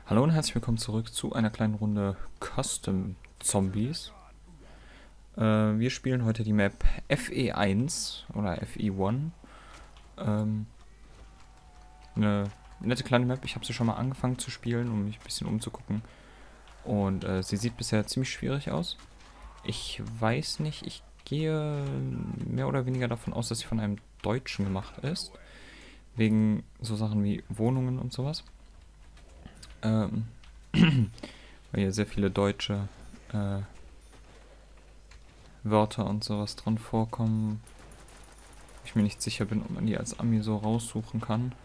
Hallo und herzlich willkommen zurück zu einer kleinen Runde Custom Zombies. Wir spielen heute die Map FE1 oder FE1. Eine nette kleine Map. Ich habe sie schon mal angefangen zu spielen, um mich ein bisschen umzugucken. Und sie sieht bisher ziemlich schwierig aus. Ich weiß nicht, ich gehe mehr oder weniger davon aus, dass sie von einem Deutschen gemacht ist. Wegen so Sachen wie Wohnungen und sowas. Weil hier sehr viele deutsche Wörter und sowas dran vorkommen. Ich mir nicht sicher bin, ob man die als Ami so raussuchen kann.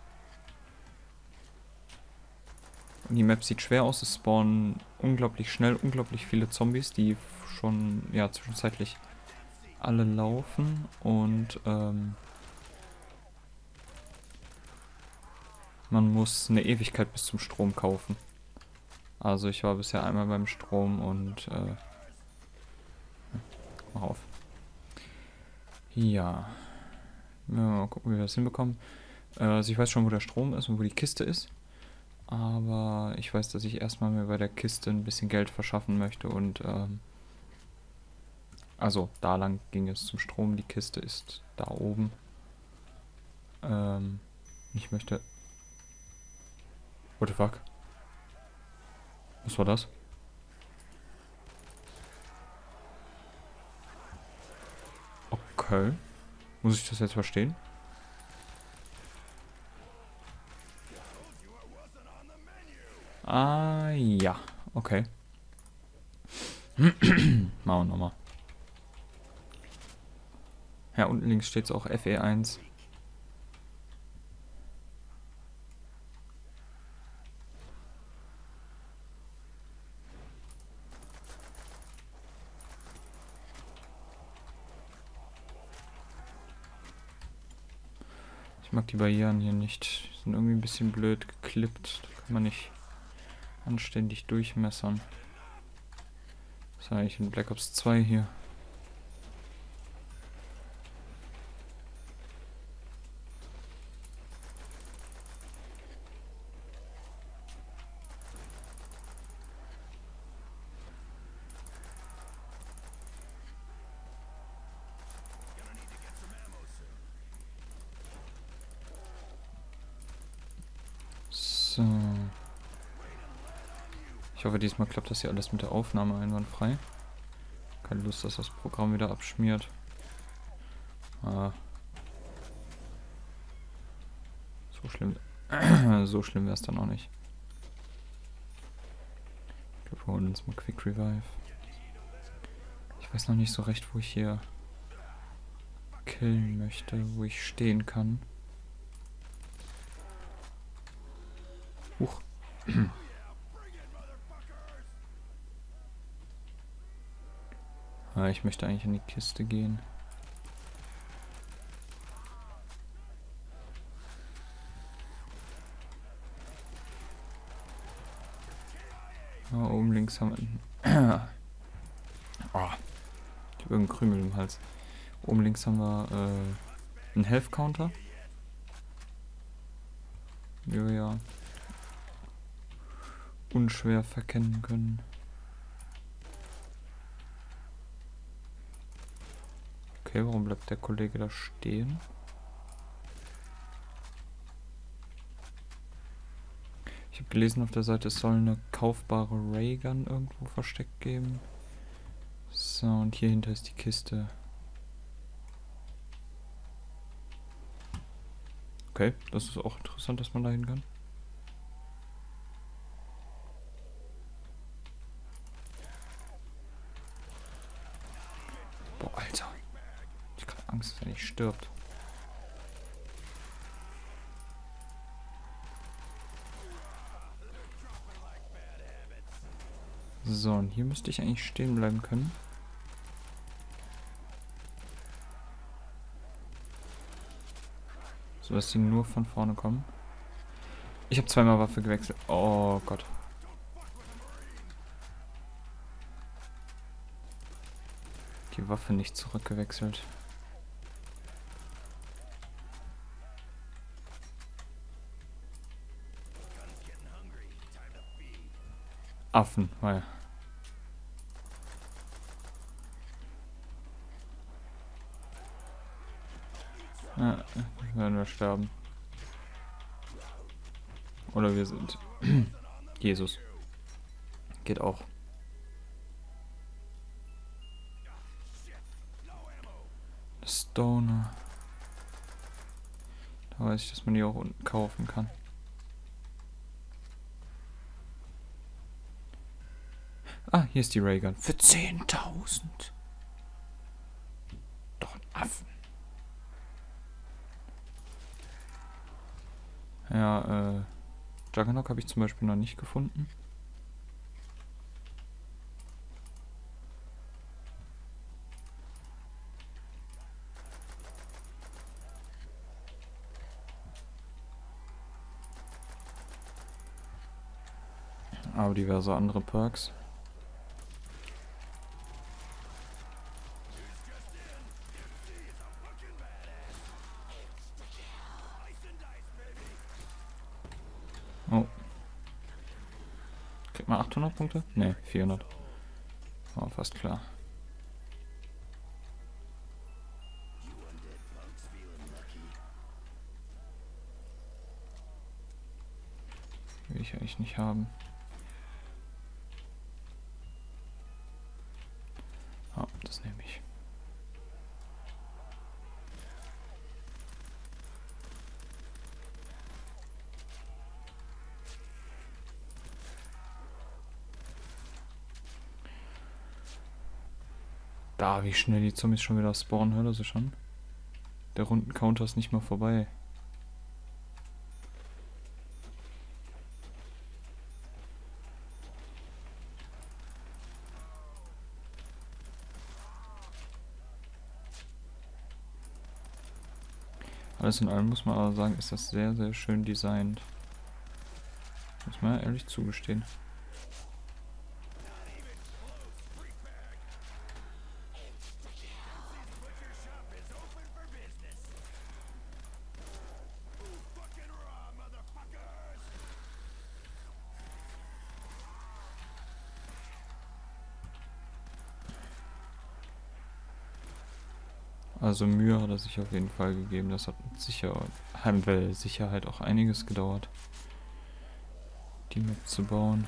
Und die Map sieht schwer aus. Es spawnen unglaublich schnell unglaublich viele Zombies, die schon ja zwischenzeitlich alle laufen. Und man muss eine Ewigkeit bis zum Strom kaufen. Also ich war bisher einmal beim Strom und mach auf. Ja. Mal gucken, wie wir das hinbekommen. Also ich weiß schon, wo der Strom ist und wo die Kiste ist. Aber ich weiß, dass ich erstmal mir bei der Kiste ein bisschen Geld verschaffen möchte und also da lang ging es zum Strom, die Kiste ist da oben. Ich möchte... What the fuck? Was war das? Okay. Muss ich das jetzt verstehen? Ah, ja. Okay. Machen wir nochmal. Ja, unten links steht es auch FE1. Ich mag die Barrieren hier nicht. Die sind irgendwie ein bisschen blöd geklippt. Da kann man nicht anständig durchmessern. Was ist eigentlich in Black Ops 2 hier? So. Ich hoffe, diesmal klappt das hier alles mit der Aufnahme einwandfrei. Keine Lust, dass das Programm wieder abschmiert. So schlimm. So schlimm wäre es dann auch nicht. Ich glaube, wir holen uns mal Quick Revive. Ich weiß noch nicht so recht, wo ich hier killen möchte, wo ich stehen kann. Huch. Ich möchte eigentlich in die Kiste gehen. Oben links haben wir... Oh, ich habe irgendeinen Krümel im Hals. Oben links haben wir einen Health Counter. Die wir ja unschwer verkennen können. Okay, warum bleibt der Kollege da stehen? Ich habe gelesen auf der Seite, es soll eine kaufbare Raygun irgendwo versteckt geben. So, und hier hinter ist die Kiste. Okay, das ist auch interessant, dass man da hin kann. Boah, Alter. Ich habe Angst, dass er nicht stirbt. So, und hier müsste ich eigentlich stehen bleiben können. So dass sie nur von vorne kommen. Ich habe zweimal Waffe gewechselt. Oh Gott. Die Waffe nicht zurückgewechselt. Affen, weil. Ja, werden wir sterben. Oder wir sind Jesus. Geht auch. Stoner. Da weiß ich, dass man die auch unten kaufen kann. Ah, hier ist die Raygun. Für 10.000. Doch ein Affen. Ja, Juggernaut habe ich zum Beispiel noch nicht gefunden. Aber diverse andere Perks. Oh. Kriegt man 800 Punkte? Ne, 400. War fast klar. Will ich eigentlich nicht haben. Ah, das nehme ich. Da, wie schnell die Zombies schon wieder spawnen, hört ihr schon? Der Runden-Counter ist nicht mal vorbei. Alles in allem muss man aber sagen, ist das sehr, sehr schön designt. Muss man ja ehrlich zugestehen. Also Mühe hat er sich auf jeden Fall gegeben. Das hat mit Sicherheit auch einiges gedauert, die Map zu bauen.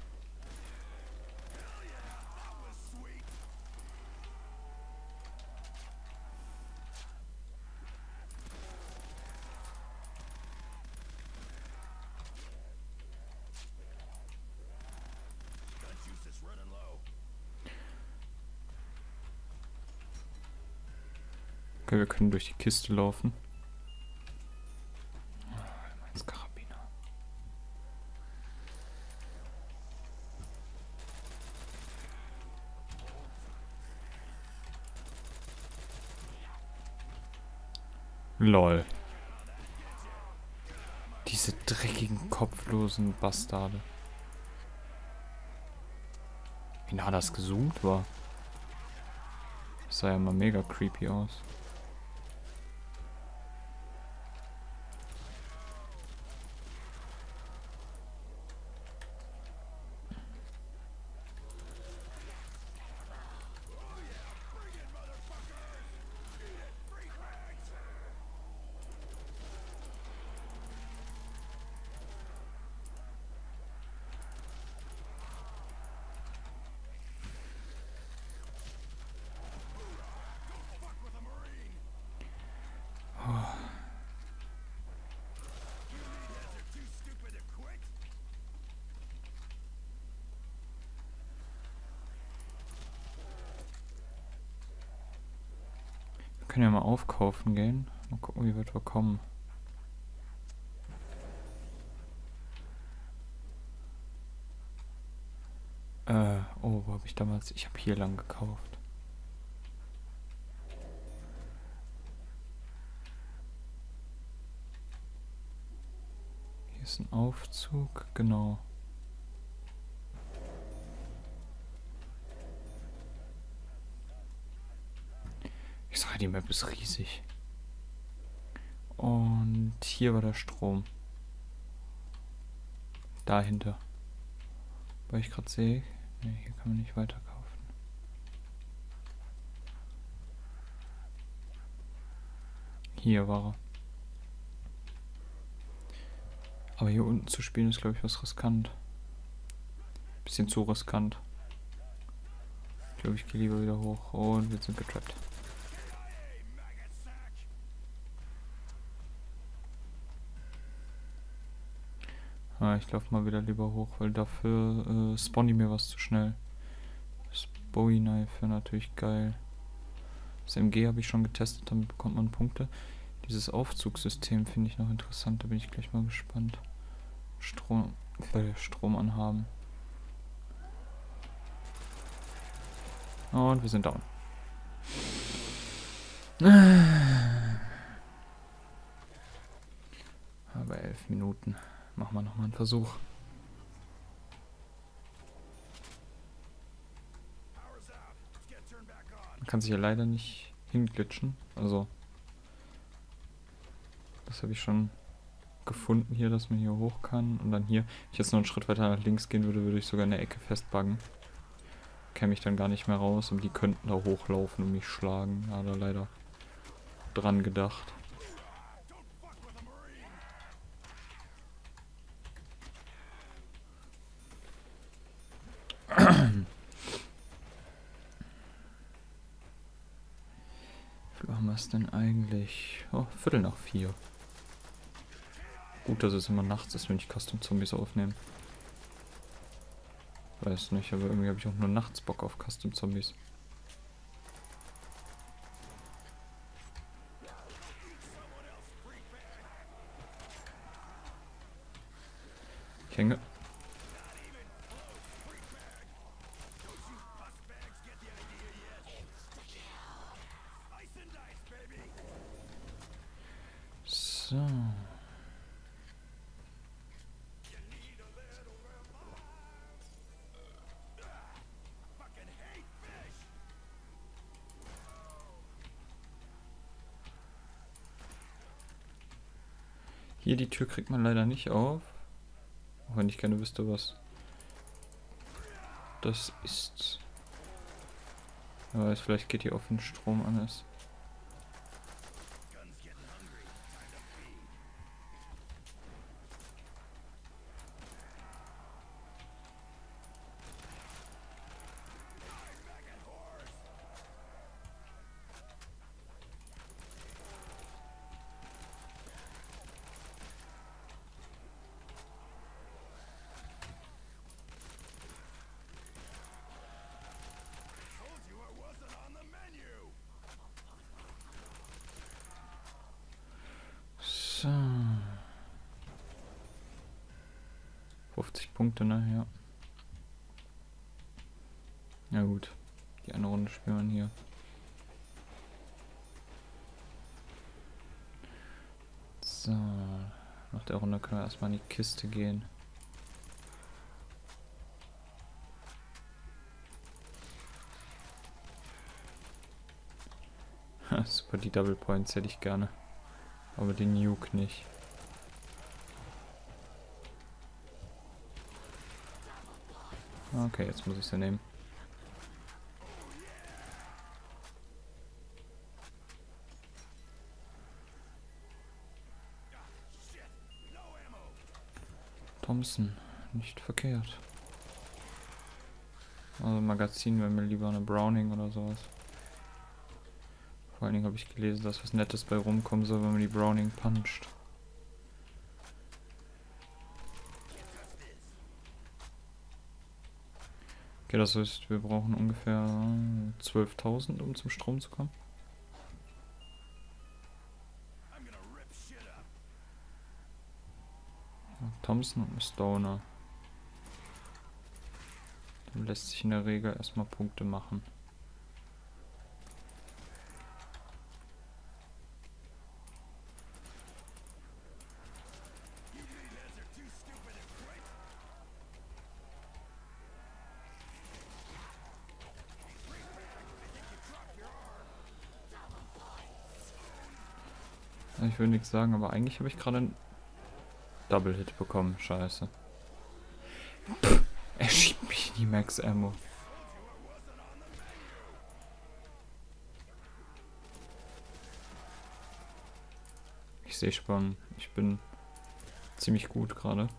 Okay, wir können durch die Kiste laufen. Als Karabiner. Lol. Diese dreckigen, kopflosen Bastarde. Wie nah das gezoomt war. Das sah ja mal mega creepy aus. Wir können ja mal aufkaufen gehen. Mal gucken, wie weit wir kommen. Oh, wo habe ich damals? Ich habe hier lang gekauft. Hier ist ein Aufzug, genau. Ich sage, die Map ist riesig. Und hier war der Strom. Dahinter. Weil ich gerade sehe, nee, hier kann man nicht weiterkaufen. Hier war er. Aber hier unten zu spielen ist, glaube ich, was riskant. Bisschen zu riskant. Ich glaube, ich gehe lieber wieder hoch. Und wir sind getrappt. Ah, ich laufe mal wieder lieber hoch, weil dafür spawnen die mir was zu schnell. Das Bowie Knife wäre natürlich geil. Das MG habe ich schon getestet, damit bekommt man Punkte. Dieses Aufzugssystem finde ich noch interessant, da bin ich gleich mal gespannt. Strom anhaben. Und wir sind down. Aber 11 Minuten. Machen wir nochmal einen Versuch. Man kann sich ja leider nicht hinglitschen. Also, das habe ich schon gefunden hier, dass man hier hoch kann. Und dann hier, wenn ich jetzt noch einen Schritt weiter nach links gehen würde, würde ich sogar in der Ecke festbuggen. Käme ich dann gar nicht mehr raus und die könnten da hochlaufen und mich schlagen. Ja, da leider dran gedacht. Wie viel haben wir es denn eigentlich? Oh, 3:45. Gut, dass es immer nachts ist, wenn ich Custom-Zombies aufnehme. Weiß nicht, aber irgendwie habe ich auch nur nachts Bock auf Custom-Zombies. Ich hänge. So. Hier die Tür kriegt man leider nicht auf. Auch wenn ich gerne wüsste, was das ist. Wer weiß, vielleicht geht hier auf den Strom an ist. So. 50 Punkte, ne? Ja. Ja gut. Die eine Runde spielen wir hier. So. Nach der Runde können wir erstmal in die Kiste gehen. Super, die Double Points hätte ich gerne. Aber den Nuke nicht. Okay, jetzt muss ich sie nehmen. Thompson, nicht verkehrt. Also Magazin wäre mir lieber eine Browning oder sowas. Vor allen Dingen habe ich gelesen, dass was Nettes bei rumkommen soll, wenn man die Browning puncht. Okay, das heißt, wir brauchen ungefähr 12.000, um zum Strom zu kommen. Thompson und Stoner. Dann lässt sich in der Regel erstmal Punkte machen. Ich will nichts sagen, aber eigentlich habe ich gerade einen Double-Hit bekommen. Scheiße. Er schiebt mich in die Max Ammo. Ich sehe schon, ich bin ziemlich gut gerade.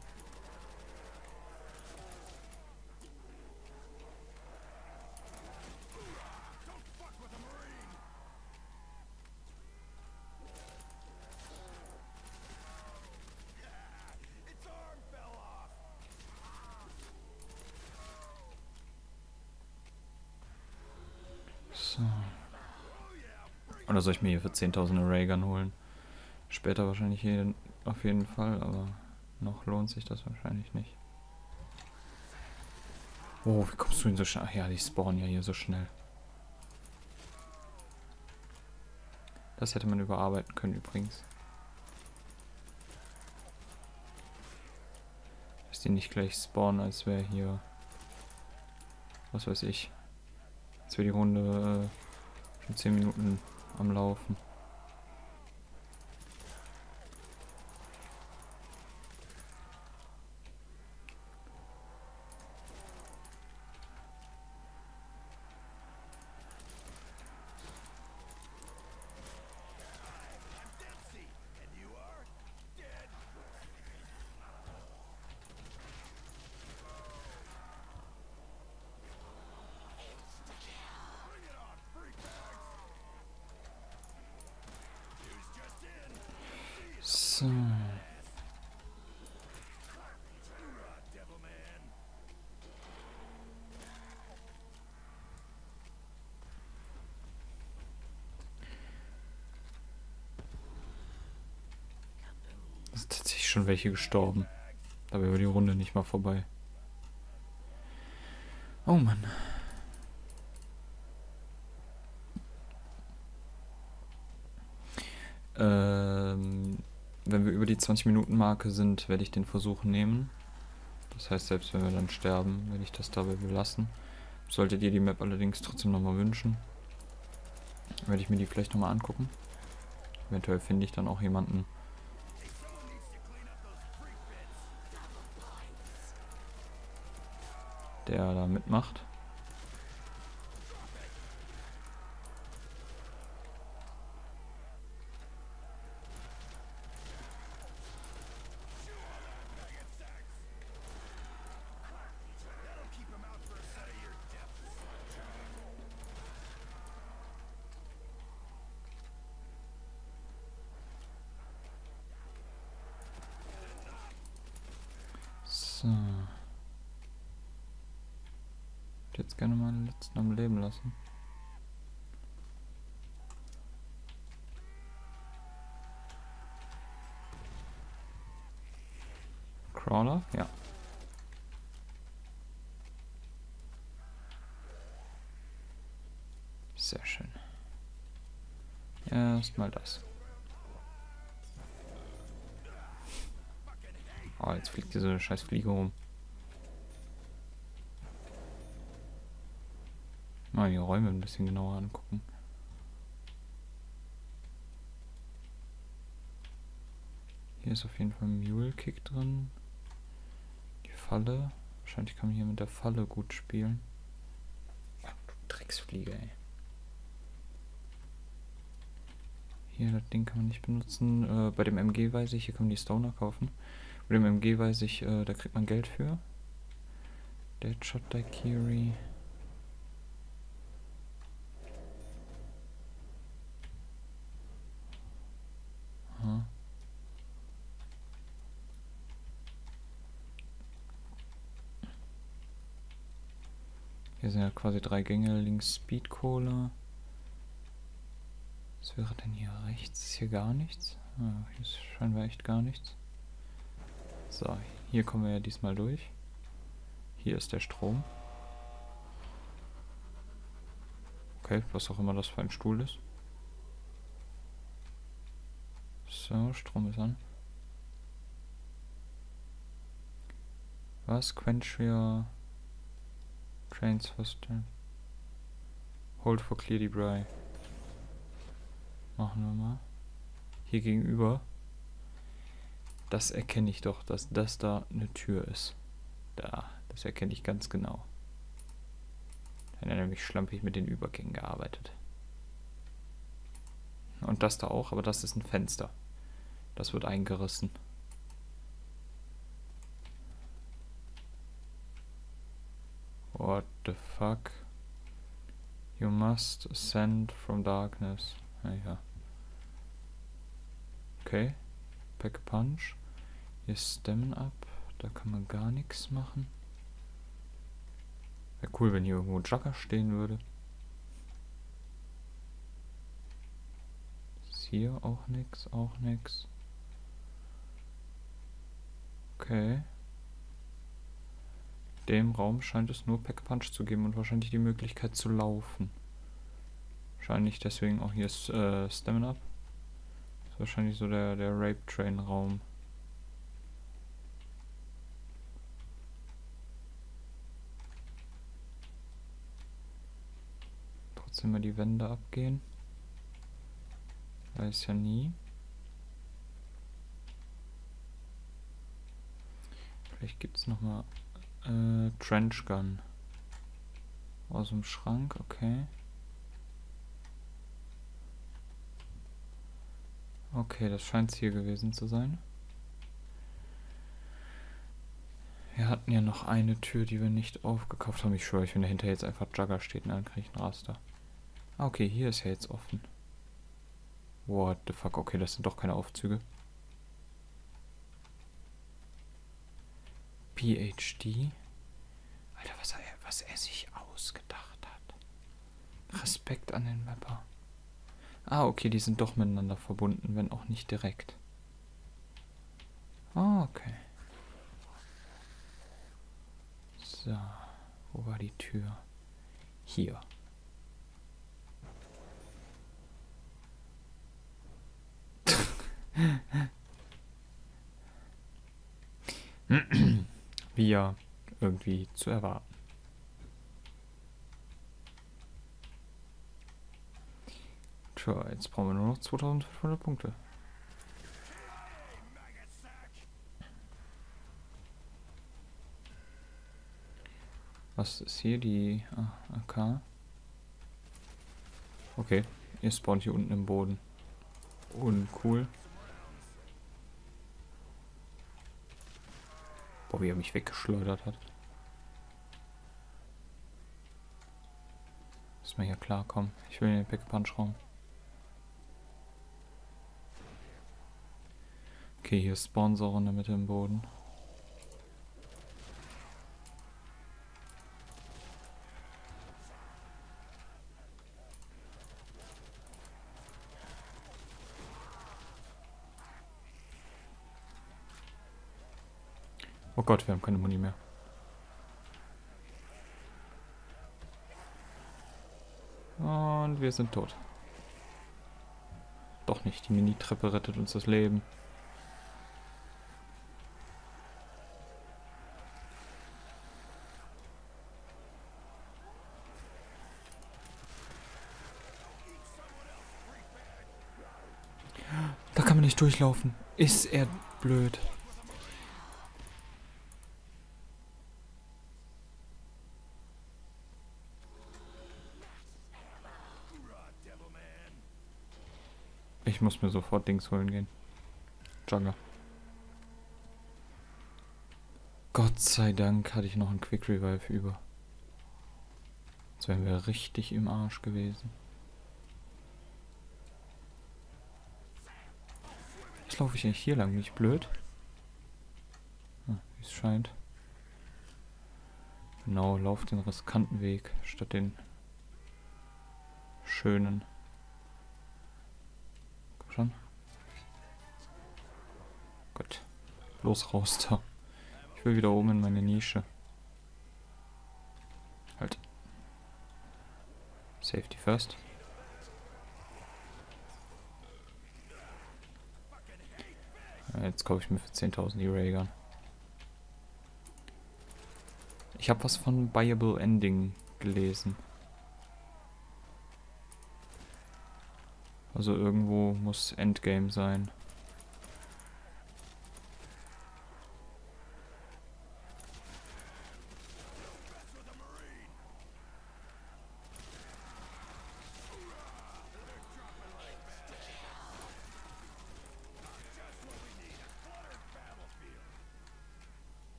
So. Oder soll ich mir hier für 10.000 Raygun holen? Später wahrscheinlich hier auf jeden Fall, aber noch lohnt sich das wahrscheinlich nicht. Oh, wie kommst du denn so schnell? Ach ja, die spawnen ja hier so schnell. Das hätte man überarbeiten können übrigens. Dass die nicht gleich spawnen, als wäre hier... Was weiß ich. Als wäre die Runde schon 10 Minuten am Laufen. So. Es sind tatsächlich schon welche gestorben. Dabei war die Runde nicht mal vorbei. Oh Mann. Wenn wir über die 20-Minuten-Marke sind, werde ich den Versuch nehmen. Das heißt, selbst wenn wir dann sterben, werde ich das dabei belassen. Solltet ihr die Map allerdings trotzdem nochmal wünschen, werde ich mir die vielleicht nochmal angucken. Eventuell finde ich dann auch jemanden, der da mitmacht. So. Ich würde jetzt gerne mal den letzten am Leben lassen. Crawler? Ja. Sehr schön. Erstmal das. Oh, jetzt fliegt diese scheiß Fliege rum. Mal die Räume ein bisschen genauer angucken. Hier ist auf jeden Fall ein Mule Kick drin. Die Falle. Wahrscheinlich kann man hier mit der Falle gut spielen. Oh, du Drecksfliege, ey. Hier, das Ding kann man nicht benutzen. Bei dem MG weiß ich, hier kann man die Stoner kaufen. Bei dem MG weiß ich, da kriegt man Geld für. Deadshot Daiquiri. Aha. Hier sind ja quasi 3 Gänge, links Speed Cola. Was wäre denn hier rechts? Ist hier gar nichts? Ah, hier ist scheinbar echt gar nichts. So, hier kommen wir ja diesmal durch. Hier ist der Strom. Okay, was auch immer das für ein Stuhl ist. So, Strom ist an. Was? Quench your trains faster. Hold for clear debris. Machen wir mal. Hier gegenüber. Das erkenne ich doch, dass das da eine Tür ist. Da, das erkenne ich ganz genau. Da hat er nämlich schlampig mit den Übergängen gearbeitet. Und das da auch, aber das ist ein Fenster. Das wird eingerissen. What the fuck? You must ascend from darkness. Ja. Okay. Pack a Punch. Hier Stammen ab. Da kann man gar nichts machen. Wäre cool, wenn hier irgendwo ein Jugger stehen würde. Ist hier auch nix, auch nix. Okay. In dem Raum scheint es nur Pack a Punch zu geben und wahrscheinlich die Möglichkeit zu laufen. Wahrscheinlich deswegen auch hier Stamina Up. Das ist wahrscheinlich so der Rape Train Raum. Trotzdem mal die Wände abgehen. Weiß ja nie. Vielleicht gibt es nochmal Trench Gun. Aus dem Schrank, okay. Okay, das scheint es hier gewesen zu sein. Wir hatten ja noch eine Tür, die wir nicht aufgekauft haben. Ich schwöre, wenn dahinter jetzt einfach Jugger steht, dann kriege ich ein Raster. Ah, okay, hier ist ja jetzt offen. What the fuck? Okay, das sind doch keine Aufzüge. PhD. Alter, was er sich ausgedacht hat. Respekt an den Mapper. Ah, okay, die sind doch miteinander verbunden, wenn auch nicht direkt. Ah, okay. So, wo war die Tür? Hier. Wie ja irgendwie zu erwarten. Tja, jetzt brauchen wir nur noch 2500 Punkte. Was ist hier die AK? Okay, ihr spawnt hier unten im Boden. Uncool. Boah, wie er mich weggeschleudert hat. Muss man hier klarkommen. Ich will in den Pack-a-Punch-Raum. Okay, hier spawnen sie auch in der Mitte im Boden. Oh Gott, wir haben keine Muni mehr. Und wir sind tot. Doch nicht, die Mini-Treppe rettet uns das Leben. Da kann man nicht durchlaufen. Ist er blöd. Ich muss mir sofort Dings holen gehen. Jugger. Gott sei Dank hatte ich noch einen Quick Revive über. Jetzt wären wir richtig im Arsch gewesen. Jetzt laufe ich eigentlich hier lang, nicht blöd. Wie es scheint. Genau, lauf den riskanten Weg statt den schönen. Komm schon. Gut. Los raus da. Ich will wieder oben in meine Nische. Halt. Safety first. Jetzt kaufe ich mir für 10.000 die Raygun. Ich habe was von Buyable Ending gelesen. Also irgendwo muss Endgame sein.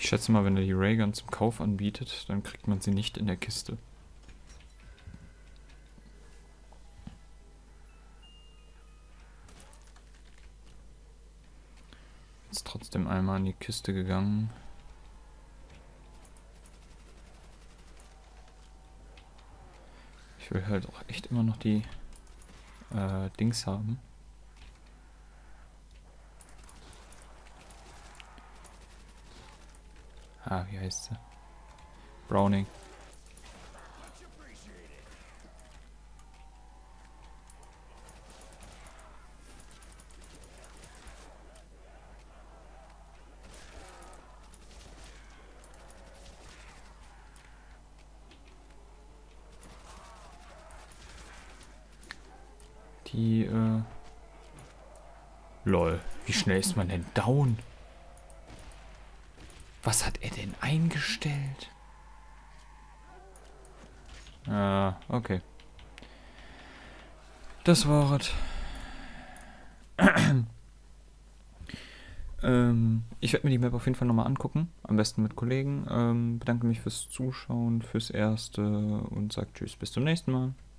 Ich schätze mal, wenn er die Raygun zum Kauf anbietet, dann kriegt man sie nicht in der Kiste. Jetzt trotzdem einmal in die Kiste gegangen. Ich will halt auch echt immer noch die Dings haben. Ah, wie heißt sie? Browning. Die, lol, wie schnell ist man denn down? Was hat er denn eingestellt? Ah, okay. Das war es. Ich werde mir die Map auf jeden Fall nochmal angucken. Am besten mit Kollegen. Bedanke mich fürs Zuschauen, fürs Erste und sage Tschüss, bis zum nächsten Mal.